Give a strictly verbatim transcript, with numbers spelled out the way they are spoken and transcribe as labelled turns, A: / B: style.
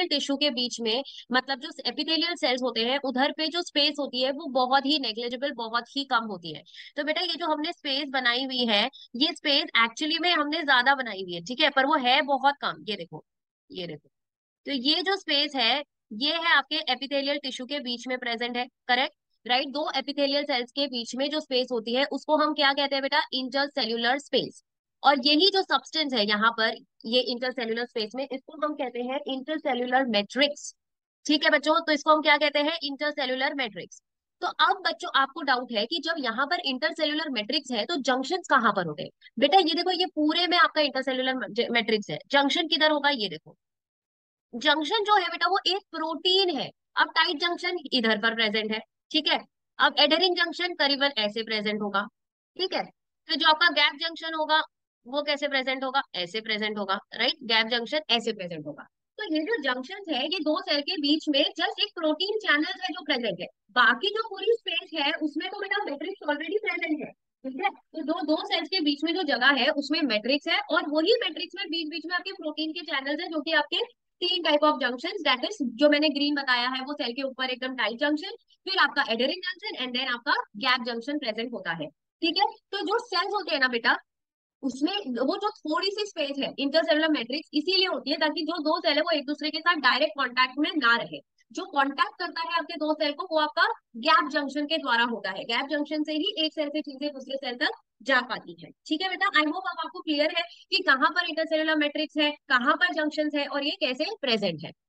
A: Epithelial tissue के बीच में, मतलब जो एपिथेलियल सेल्स होते हैं उधर पे जो स्पेस होती है वो बहुत ही नेग्लिजिबल, बहुत ही कम होती है। तो बेटा ये जो हमने स्पेस बनाई हुई है, ये स्पेस एक्चुअली में हमने ज्यादा बनाई हुई है, ठीक है, पर वो है बहुत कम। ये देखो, ये देखो, तो ये जो स्पेस है, ये है आपके एपिथेलियल टिश्यू के बीच में प्रेजेंट है, करेक्ट, राइट। दो एपिथेलियल सेल्स के बीच में जो स्पेस होती है उसको हम क्या कहते हैं बेटा, इंटरसेल्यूलर स्पेस। और यही जो सब्सटेंस है यहाँ पर, ये इंटरसेल्यूलर स्पेस में, इसको हम कहते हैं इंटरसेल्यूलर मैट्रिक्स। ठीक है बच्चों, तो इसको हम क्या कहते हैं, इंटरसेल्यूलर मैट्रिक्स। तो अब बच्चों आपको डाउट है कि जब यहाँ पर इंटरसेल्यूलर मैट्रिक्स है तो जंक्शंस कहाँ पर होते हैं। बेटा ये देखो, ये पूरे में आपका इंटरसेल्यूलर मैट्रिक्स है, जंक्शन किधर होगा, ये देखो, जंक्शन जो है बेटा वो एक प्रोटीन है। अब टाइट जंक्शन इधर पर प्रेजेंट है, ठीक है। अब एडहेरिंग जंक्शन करीबन ऐसे प्रेजेंट होगा, ठीक है। फिर जो आपका गैप जंक्शन होगा वो कैसे प्रेजेंट होगा, ऐसे प्रेजेंट होगा, राइट, गैप जंक्शन ऐसे प्रेजेंट होगा। तो ये जो जंक्शन है, ये दो सेल के बीच में जस्ट एक प्रोटीन चैनल है जो प्रेजेंट है। बाकी जो पूरी स्पेस है उसमें तो बेटा मैट्रिक्स ऑलरेडी प्रेजेंट है, ठीक है। तो दो दो सेल्स के बीच में जो जगह है उसमें मैट्रिक्स है, और वही मैट्रिक्स में बीच बीच में आपके प्रोटीन के चैनल्स है, जो कि आपके तीन type of junction, that is जो मैंने ग्रीन बताया है वो सेल के ऊपर एकदम टाइट जंक्शन, फिर आपका एडेरिंग जंक्शन, एंड देन आपका गैप जंक्शन प्रेजेंट होता है, ठीक है। तो जो सेल्स होते हैं ना बेटा, उसमें वो जो थोड़ी सी स्पेस है इंटरसेलुलर मैट्रिक्स इसीलिए होती है ताकि जो दो सेल है वो एक दूसरे के साथ डायरेक्ट कांटेक्ट में ना रहे। जो कांटेक्ट करता है आपके दो सेल को वो आपका गैप जंक्शन के द्वारा होता है, गैप जंक्शन से ही एक सेल से चीजें दूसरे सेल तक जा पाती है, ठीक है बेटा। आई होप अब आपको क्लियर है कि कहाँ पर इंटरसेलुलर मैट्रिक्स है, कहाँ पर जंक्शन है और ये कैसे प्रेजेंट है।